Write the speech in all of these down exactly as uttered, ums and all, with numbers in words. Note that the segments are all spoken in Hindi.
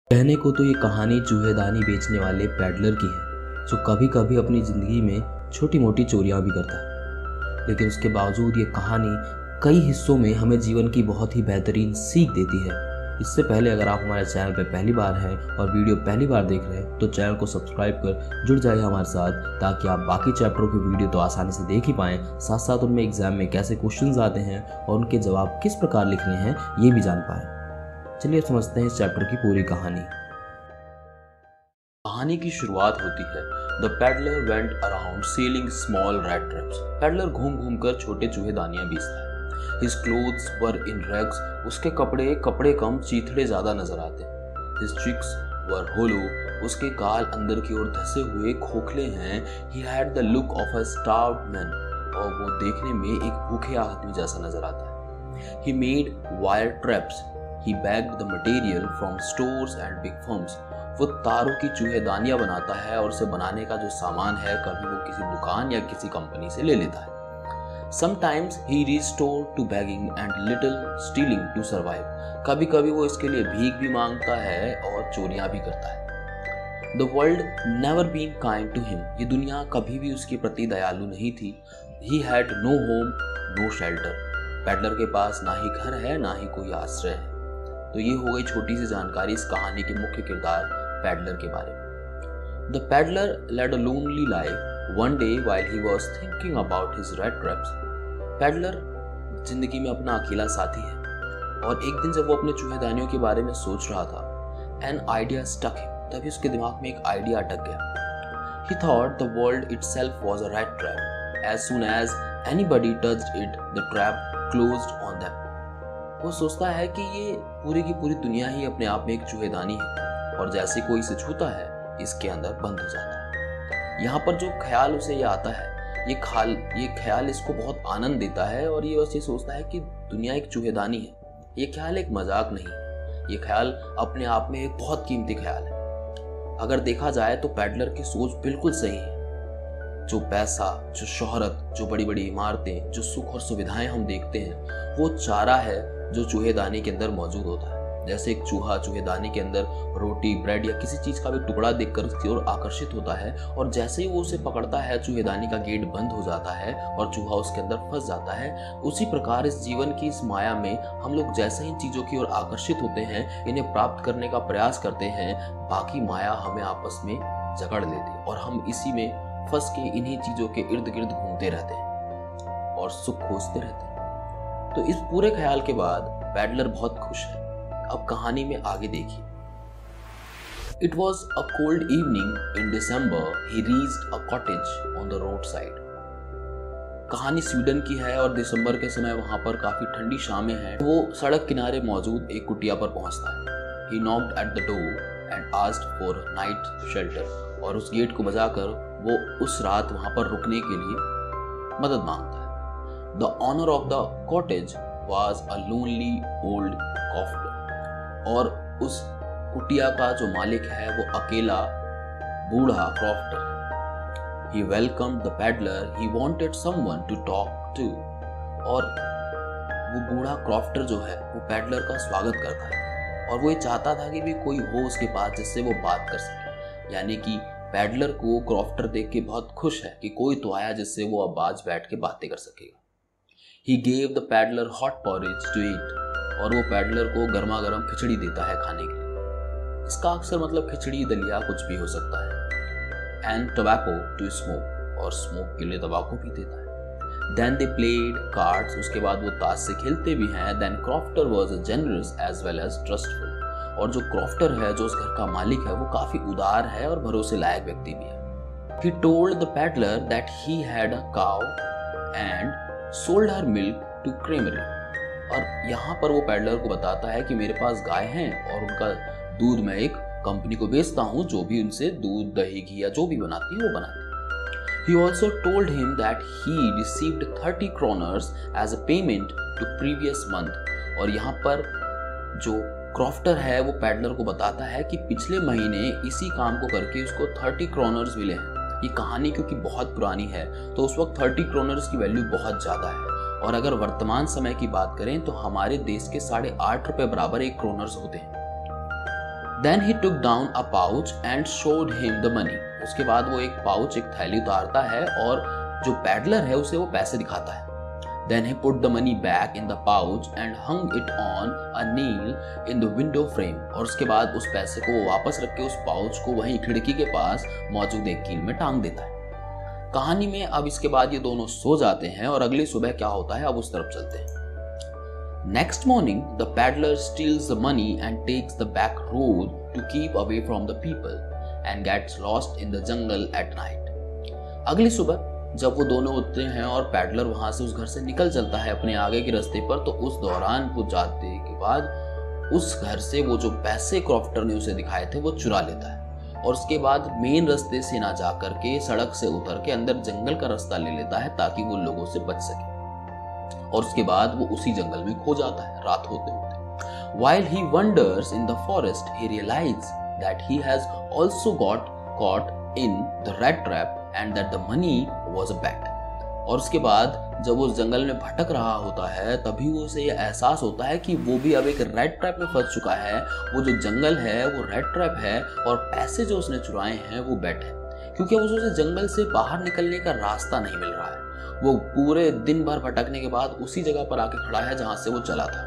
कहने को तो ये कहानी चूहेदानी बेचने वाले पैडलर की है जो कभी कभी अपनी ज़िंदगी में छोटी मोटी चोरियां भी करता है, लेकिन उसके बावजूद ये कहानी कई हिस्सों में हमें जीवन की बहुत ही बेहतरीन सीख देती है। इससे पहले अगर आप हमारे चैनल पर पहली बार हैं और वीडियो पहली बार देख रहे हैं तो चैनल को सब्सक्राइब कर जुड़ जाइए हमारे साथ, ताकि आप बाकी चैप्टरों की वीडियो तो आसानी से देख ही पाएँ, साथ साथ उनमें एग्जाम में कैसे क्वेश्चंस आते हैं और उनके जवाब किस प्रकार लिखने हैं ये भी जान पाएँ। चलिए समझते हैं इस चैप्टर की पूरी कहानी। कहानी की शुरुआत होती है the peddler went around selling small rat traps. Peddler घूम घूम कर छोटे चूहेदानियां बेचता है। His clothes were in rags. उसके कपड़े कपड़े कम चीथड़े ज्यादा नजर आते हैं। His cheeks were hollow. उसके गाल अंदर की ओर धसे हुए खोखले हैं। He had the look of a starved man. और वो देखने में एक भूखे आदमी जैसा नजर आता है। He made wire traps. He bagged the material from stores and big firms. वो तारों की चूहेदानियां बनाता है और उसे बनाने का जो सामान है कभी वो किसी दुकान या किसी कंपनी से ले लेता है। Sometimes he resorted to begging and little stealing to survive. कभी कभी वो इसके लिए भीख भी मांगता है और चोरियां भी करता है। The world never been kind to him. ये दुनिया कभी भी उसके प्रति दयालु नहीं थी। He had no home, no shelter. Peddler के पास ना ही घर है ना ही कोई आश्रय है। तो ये हो गई छोटी सी जानकारी इस कहानी के मुख्य किरदार पैडलर के बारे में। The peddler led a lonely life one day while he was thinking about his rat traps. Peddler जिंदगी में अपना अकेला साथी है और एक दिन जब वो अपने चूहेदानियों के बारे में सोच रहा था, एन आइडिया स्टक हिम। तभी उसके दिमाग में एक आइडिया अटक गया। He thought the world itself was a rat trap. As soon as anybody touched it the trap closed on them. वो सोचता है कि ये पूरी की पूरी दुनिया ही अपने आप में एक चूहेदानी है और जैसे कोई इसे छूता है इसके अंदर बंद हो जाता है। यहाँ पर जो ख्याल उसे ये आता है, ये ख्याल ये ख्याल इसको बहुत आनंद देता है और ये बस ये सोचता है कि दुनिया एक चूहेदानी है। ये ख्याल एक मजाक नहीं है, ये ख्याल अपने आप में एक बहुत कीमती ख्याल है। अगर देखा जाए तो पैडलर की सोच बिल्कुल सही है। जो पैसा, जो शोहरत, जो बड़ी बड़ी इमारतें, जो सुख और सुविधाएं हम देखते हैं वो चारा है जो चूहेदानी के अंदर मौजूद होता है। जैसे एक चूहा चूहेदानी के अंदर रोटी, ब्रेड या किसी चीज का भी टुकड़ा देखकर उसकी ओर आकर्षित होता है और जैसे ही वो उसे पकड़ता है चूहेदानी का गेट बंद हो जाता है और चूहा उसके अंदर फंस जाता है। उसी प्रकार इस जीवन की इस माया में हम लोग जैसे ही चीजों की ओर आकर्षित होते हैं, इन्हें प्राप्त करने का प्रयास करते हैं, बाकी माया हमें आपस में जकड़ लेती है और हम इसी में फंस के इन्हीं चीजों के इर्द गिर्द घूमते रहते हैं और सुख खोजते रहते हैं। तो इस पूरे ख्याल के बाद पैडलर बहुत खुश है। अब कहानी में आगे देखिए। It was a cold evening in December. He reached a cottage on the road side. कहानी स्वीडन की है और दिसंबर के समय वहां पर काफी ठंडी शामें हैं। वो सड़क किनारे मौजूद एक कुटिया पर पहुंचता है। He knocked at the door and asked for night shelter. और उस गेट को बजाकर वो उस रात वहां पर रुकने के लिए मदद मांगता है। The owner of the cottage was a lonely old crofter. और उस कुटिया का जो मालिक है वो अकेला बूढ़ा क्रॉफ्टर है। He welcomed the peddler. He wanted someone to talk to. और वो बूढ़ा क्रॉफ्टर जो है वो पैडलर का स्वागत करता है और वो ये चाहता था कि भी कोई हो उसके पास जिससे वो बात कर सके। यानी कि पैडलर को क्रॉफ्टर देख के बहुत खुश है कि कोई तो आया जिससे वो अब आज बैठ के बातें कर सकेगा। He gave the peddler hot porridge to eat. और वो पैडलर को गर्मा गर्म खिचड़ी देता है खाने के लिए। इसका अक्सर मतलब खिचड़ी, दलिया कुछ भी हो सकता है। And tobacco to smoke. और स्मोक के लिए तंबाकू भी देता है। Then they played cards. उसके बाद वो ताश से खेलते भी हैं। Then Crofter was generous as well as trustful. और जो क्रॉफ्टर है, जो उस घर का मालिक है, वो काफी उदार है और भरोसे लायक व्यक्ति भी है। He told the peddler that he had a cow and sold her milk to creamery. और यहाँ पर वो पैडलर को बताता है कि मेरे पास गाय हैं और उनका दूध मैं एक कंपनी को बेचता हूँ जो भी उनसे दूध, दही, घी या जो भी बनाती है वो बनाती है। He also told him that he received thirty kroners as a payment to previous month. और यहाँ पर जो क्रॉफ्टर है वो पैडलर को बताता है कि पिछले महीने इसी काम को करके उसको थर्टी क्रोनर्स मिले हैं। ये कहानी क्योंकि बहुत पुरानी है तो उस वक्त थर्टी क्रोनर्स की वैल्यू बहुत ज़्यादा है और अगर वर्तमान समय की बात करें तो हमारे देश के साढ़े आठ रुपये बराबर एक क्रोनर्स होते हैं। Then he took down a pouch and showed him the money. उसके बाद वो एक पाउच, एक थैली उतारता है और जो पैडलर है उसे वो पैसे दिखाता है। Then he put the money back in the pouch and hung it on a nail in the window frame। और उसके बाद उस पैसे को वो वापस रख के उस पाउच को वहीं खिड़की के पास मौजूद एक कील में टांग देता है। कहानी में अब इसके बाद ये दोनों सो जाते हैं और अगली सुबह क्या होता है अब उस तरफ चलते हैं। Next morning, the peddler steals the money and takes the back road to keep away from the people and gets lost in the jungle at night। अगली सुबह जब वो दोनों उठते हैं और पैडलर वहां से उस घर से निकल चलता है अपने आगे के रास्ते पर, तो उस दौरान वो जाते के बाद उस घर से वो जो पैसे क्रॉफ्टर ने उसे दिखाए थे वो चुरा लेता है और उसके बाद मेन रास्ते से ना जा करके सड़क से उतर के अंदर जंगल का रास्ता ले लेता है ताकि वो लोगों से बच सके। और उसके बाद वो उसी जंगल में खो जाता है रात होते होते। While he wanders in the forest, he realizes that he has also got caught in the rat trap and that the money was a bet। और उसके बाद जब वो जंगल में भटक रहा होता है तभी वो उसे ये एहसास होता है कि वो भी अब एक रेड ट्रैप में फंस चुका है। वो जो जंगल है वो रेड ट्रैप है और पैसे जो उसने चुराए हैं वो बेट है, क्योंकि अब उसे जंगल से बाहर निकलने का रास्ता नहीं मिल रहा है। वो पूरे दिन भर भटकने के बाद उसी जगह पर आके खड़ा है जहां से वो चला था।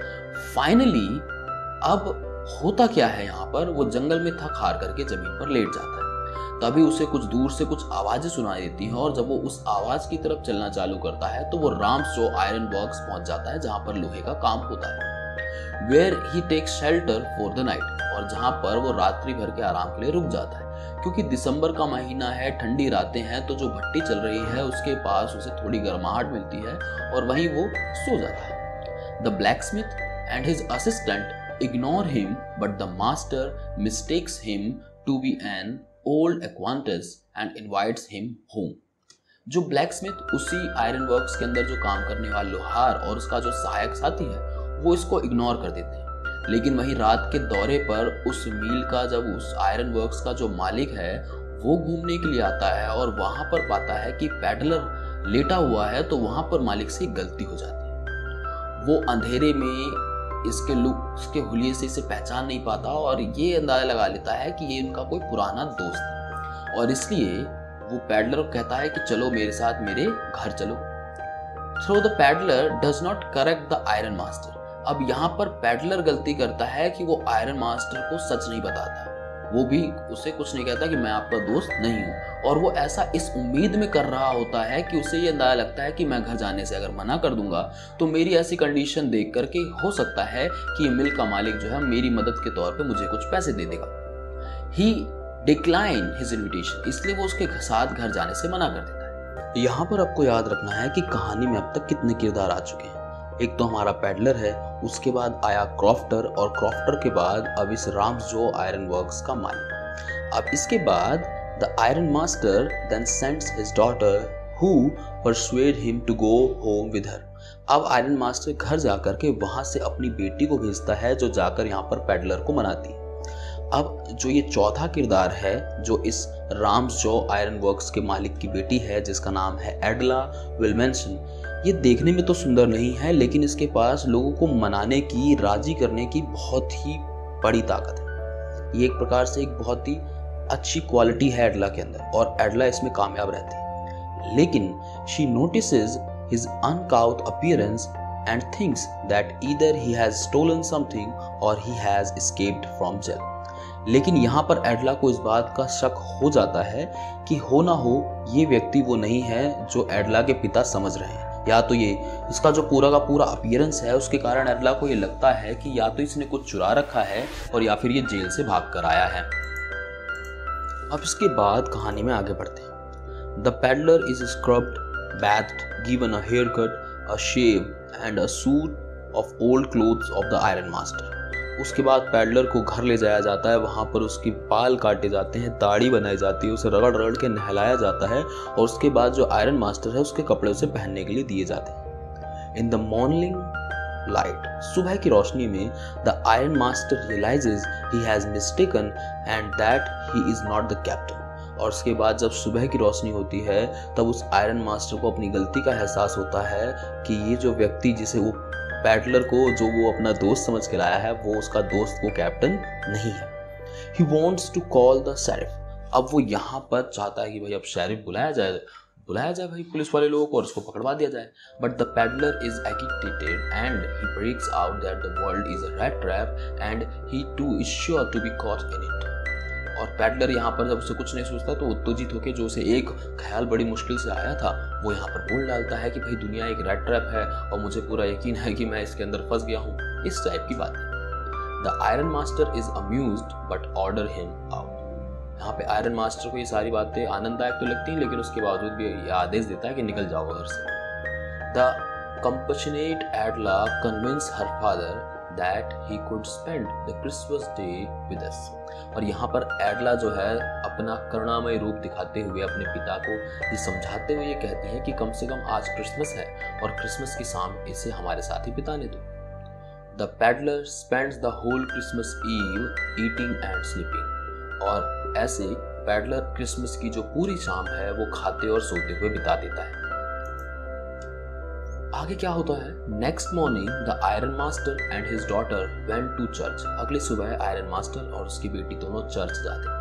फाइनली अब होता क्या है, यहाँ पर वो जंगल में थक हार करके जमीन पर लेट जाता है। तभी उसे कुछ दूर से कुछ आवाजें सुनाई देती हैं और जब वो उस आवाज की तरफ चलना चालू करता है तो वो राम्स जो आयरन वर्क्स पहुंच जाता है जहां पर लोहे का काम होता है। Where he takes shelter for the night, और जहां पर वो रात्रि भर के आराम के लिए रुक जाता है, क्योंकि दिसंबर का महीना है, ठंडी रातें हैं, तो जो भट्टी चल रही है उसके पास उसे थोड़ी गर्माहट मिलती है और वहीं वो सो जाता है। The blacksmith and his assistant ignore him but the master mistakes him to be an old acquaintance and invites him home. जो ब्लैकस्मिथ उसी आयरन वर्क्स के अंदर जो काम करने वाला लोहार और उसका जो सहायक साथी है वो इसको इग्नोर कर देते हैं, लेकिन वहीं रात के दौरे पर उस मील का जब उस आयरन वर्क्स का जो मालिक है वो घूमने के लिए आता है और वहां पर पाता है कि पैडलर लेटा हुआ है, तो वहां पर मालिक से गलती हो जाती है। वो अंधेरे में इसके लुक इसके हुलिये से इसे पहचान नहीं पाता और ये अंदाजा लगा लेता है कि ये उनका कोई पुराना दोस्त है और इसलिए वो पैडलर को कहता है कि चलो मेरे साथ मेरे घर चलो। So the peddler does not correct the iron master. अब यहाँ पर पैडलर गलती करता है कि वो आयरन मास्टर को सच नहीं बताता, वो भी उसे कुछ नहीं कहता कि मैं आपका दोस्त नहीं हूँ, और वो ऐसा इस उम्मीद में कर रहा होता है कि उसे ये अंदाजा लगता है कि मैं घर जाने से अगर मना कर दूंगा तो मेरी ऐसी कंडीशन देख करके हो सकता है कि ये मिल का मालिक जो है मेरी मदद के तौर पे मुझे कुछ पैसे दे देगा। ही डिक्लाइन हिज इन्विटेशन, इसलिए वो उसके साथ घर जाने से मना कर देता है। यहाँ पर आपको याद रखना है कि कहानी में अब तक कितने किरदार आ चुके हैं। एक तो हमारा पैडलर है, उसके बाद आया क्रॉफ्टर और क्रॉफ्टर के बाद अब इस राम्स जो आयरन वर्क्स का मालिक। अब इसके बाद the iron master then sends his daughter who persuade him to go home with her. अब आयरन मास्टर घर जाकर के वहां से अपनी बेटी को भेजता है जो जाकर यहाँ पर पैडलर को मनाती है। अब जो ये चौथा किरदार है जो इस राम्स जो आयरन वर्क्स के मालिक की बेटी है जिसका नाम है एडला विल्मेंसन, ये देखने में तो सुंदर नहीं है लेकिन इसके पास लोगों को मनाने की, राजी करने की बहुत ही बड़ी ताकत है। ये एक प्रकार से एक बहुत ही अच्छी क्वालिटी है एडला के अंदर और एडला इसमें कामयाब रहती है। लेकिन she notices his uncouth appearance and thinks that either he has stolen something और he has escaped from jail. लेकिन यहाँ पर एडला को इस बात का शक हो जाता है कि हो ना हो ये व्यक्ति वो नहीं है जो एडला के पिता समझ रहे हैं, या तो ये इसका जो पूरा का पूरा अपीयरेंस है उसके कारण एडला को ये लगता है कि या तो इसने कुछ चुरा रखा है और या फिर ये जेल से भाग कर आया है। अब इसके बाद कहानी में आगे बढ़ते हैं। The peddler is scrubbed, bathed, given a haircut, a shave and a suit of old clothes of the iron master। उसके बाद पैडलर को घर ले जाया जाता है, वहाँ पर उसके बाल काटे जाते हैं, दाढ़ी बनाई जाती है, उसे रगड़ रगड़ के नहलाया जाता है और उसके बाद जो आयरन मास्टर है उसके कपड़े उसे पहनने के लिए दिए जाते हैं। इन द मॉर्निंग लाइट, सुबह की रोशनी में the iron master realises he has mistaken and that he is not the captain. और उसके बाद जब सुबह की रोशनी होती है तब उस आयरन मास्टर को अपनी गलती का एहसास होता है कि ये जो व्यक्ति जिसे वो पैडलर को जो वो अपना दोस्त समझ के लाया है वो उसका दोस्त, वो कैप्टन नहीं है। He wants to call the sheriff. अब वो यहाँ पर चाहता है कि भाई अब शेरिफ बुलाया जाए बुलाया जाए भाई पुलिस वाले लोगों को और उसको पकड़वा दिया जाए। But the peddler is agitated and he breaks out that the world is a rat trap and he too is sure to be caught in it. और पैडलर यहाँ पर जब उसे कुछ नहीं सोचता तो उत्तेजित होकर जो उसे एक ख्याल बड़ी मुश्किल से आया था वो यहाँ पर बोल डालता है कि भाई दुनिया एक रैट ट्रैप है और मुझे पूरा यकीन है कि मैं इसके अंदर फंस गया हूँ, इस टाइप की बात है। The iron master is amused but order him out. यहाँ पे आयरन मास्टर को ये सारी बातें आनंददायक तो लगती हैं लेकिन उसके बावजूद भी ये आदेश देता है कि निकल जाओ घर से। The compassionate Adla convinced her father that he could spend the Christmas day with us। और यहाँ पर एडला जो है अपना करुणामय रूप दिखाते हुए अपने पिता को ये समझाते हुए ये कहती है कि कम से कम आज क्रिसमस है और क्रिसमस की शाम इसे हमारे साथ ही बिताने दो। The peddler spends the whole Christmas Eve eating and sleeping. और ऐसे पैडलर क्रिसमस की जो पूरी शाम है वो खाते और सोते हुए बिता देता है। आगे क्या होता है? Next morning the iron master and his daughter went to church. अगली सुबह आयरन मास्टर और उसकी बेटी दोनों चर्च जाते।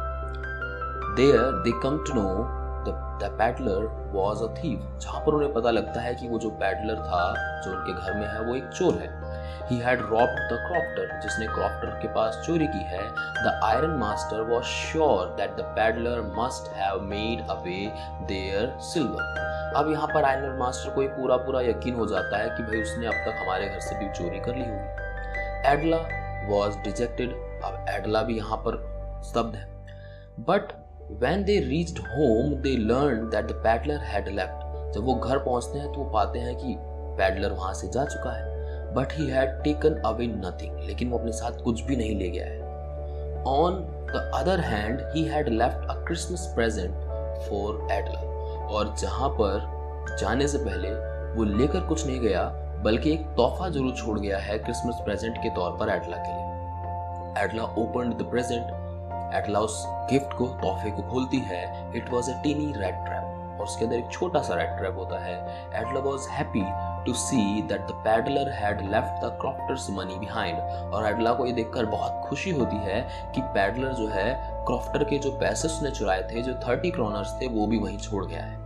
There they came to know the peddler was a thief. जहां पर उन्हें पता लगता है कि वो जो पैडलर था जो उनके घर में है वो एक चोर है। He had robbed the crofter, जिसने क्रॉफ्टर के पास चोरी की है। The iron master was sure that the peddler must have made away their silver। अब यहाँ पर आयरन मास्टर को ये पूरा पूरा यकीन हो जाता है कि भाई उसने अब तक हमारे घर से भी चोरी कर ली होगी। एडला was dejected। अब एडला भी यहाँ पर स्तब्ध है। But when they reached home, they learned that the peddler had left। जब वो घर पहुंचते हैं तो वो पाते हैं कि पैडलर वहां से जा चुका है। But he had taken away nothing। लेकिन वो अपने साथ कुछ भी नहीं ले गया है। On the other hand, he had left a Christmas present for Adla। और जहां पर जाने से पहले वो लेकर कुछ नहीं गया बल्कि एक तोहफा जरूर छोड़ गया है क्रिसमस प्रेजेंट के तौर पर एडला के लिए। Edla opened the present. Edla उस गिफ्ट को तोहफे को खोलती है। It was a tiny red trap और उसके अंदर एक छोटा सा रेड ट्रैप होता है। Edla was happy to see that the peddler had left the crofter's money behind। और एडला को ये देखकर बहुत खुशी होती है कि पैडलर जो है क्रॉफ्टर के जो पैसे उसने चुराए थे जो थर्टी क्रोनर्स थे वो भी वहीं छोड़ गया है।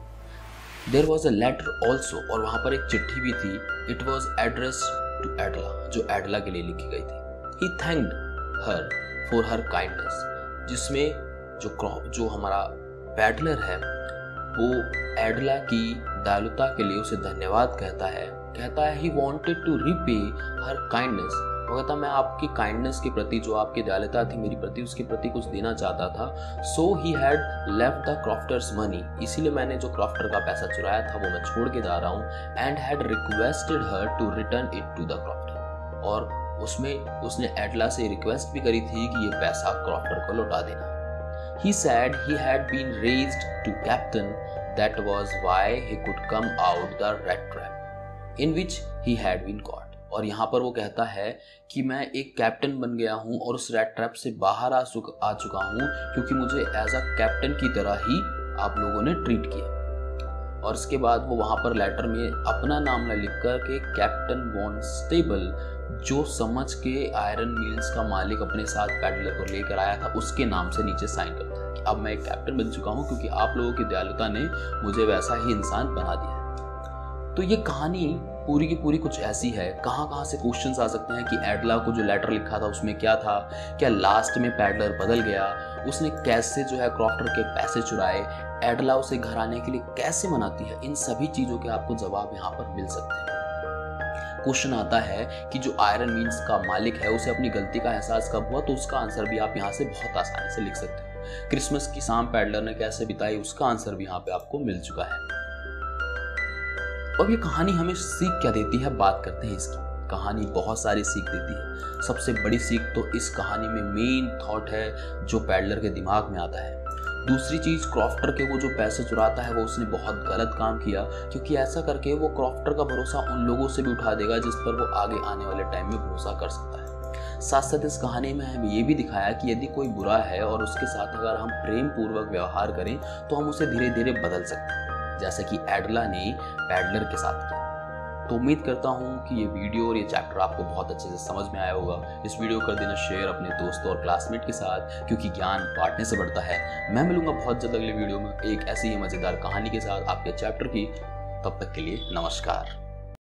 There was a letter also। और वहां पर एक चिट्ठी भी थी। It was addressed to Adla, जो एडला के लिए लिखी गई थी। He thanked her for her kindness। जिसमें जो जो हमारा पैडलर है वो एडला की दयालुता के लिए उसे धन्यवाद कहता है। कहता है he wanted to repay her kindness. वो कहता मैं आपकी काइंडनेस के प्रति जो आपकी दयालुता थी मेरी प्रति उसके प्रति कुछ देना चाहता था। So he had left the crofter's money. इसीलिए मैंने जो क्रॉफ्टर का पैसा चुराया था वो मैं छोड़ के जा रहा हूँ। And had requested her to return it to the crofter. और उसमें उसने एडला से रिक्वेस्ट भी करी थी कि ये पैसा क्रॉफ्टर को लौटा देना। He said he had been raised to captain, that was why he could come out the rat trap in which he had been caught। और यहाँ पर वो कहता है कि मैं एक कैप्टन बन गया हूँ और उस रैट ट्रैप से बाहर आ चुका आ चुका हूँ क्योंकि मुझे एज अ कैप्टन की तरह ही आप लोगों ने ट्रीट किया। और इसके बाद वो वहाँ पर लेटर में अपना नाम न लिख कर के कैप्टन वॉनस्टेबल जो समझ के आयरन मिल्स का मालिक अपने साथ पैडलर को लेकर आया था उसके नाम से नीचे साइन करता है कि अब मैं एक कैप्टन बन चुका हूँ क्योंकि आप लोगों की दयालुता ने मुझे वैसा ही इंसान बना दिया है। तो ये कहानी पूरी की पूरी कुछ ऐसी है। कहाँ कहाँ से क्वेश्चंस आ सकते हैं कि एडला को जो लेटर लिखा था उसमें क्या था, क्या लास्ट में पैडलर बदल गया, उसने कैसे जो है क्रॉफ्टर के पैसे चुराए, एडला उसे घर आने के लिए कैसे मनाती है। इन सभी चीज़ों के आपको जवाब यहाँ पर मिल सकते हैं। क्वेश्चन आता है कि जो आयरन मीन्स का मालिक है उसे अपनी गलती का एहसास कब हुआ, तो उसका आंसर भी आप यहाँ से बहुत आसानी से लिख सकते हैं। क्रिसमस की शाम पैडलर ने कैसे बिताई उसका आंसर भी यहाँ पे आपको मिल चुका है। अब ये कहानी हमें सीख क्या देती है, बात करते हैं इसकी। कहानी बहुत सारी सीख देती है। सबसे बड़ी सीख तो इस कहानी में मेन थॉट है जो पैडलर के दिमाग में आता है। दूसरी चीज, क्रॉफ्टर के वो जो पैसे चुराता है वो उसने बहुत गलत काम किया क्योंकि ऐसा करके वो क्रॉफ्टर का भरोसा उन लोगों से भी उठा देगा जिस पर वो आगे आने वाले टाइम में भरोसा कर सकता है। साथ साथ इस कहानी में हमें ये भी दिखाया कि यदि कोई बुरा है और उसके साथ अगर हम प्रेम पूर्वक व्यवहार करें तो हम उसे धीरे धीरे बदल सकते हैं, जैसा कि एडला ने पैडलर के साथ किया। तो उम्मीद करता हूँ कि ये वीडियो और ये चैप्टर आपको बहुत अच्छे से समझ में आया होगा। इस वीडियो को कर देना शेयर अपने दोस्तों और क्लासमेट के साथ, क्योंकि ज्ञान बांटने से बढ़ता है। मैं मिलूंगा बहुत जल्द अगले वीडियो में एक ऐसी ही मज़ेदार कहानी के साथ आपके चैप्टर की। तब तक के लिए नमस्कार।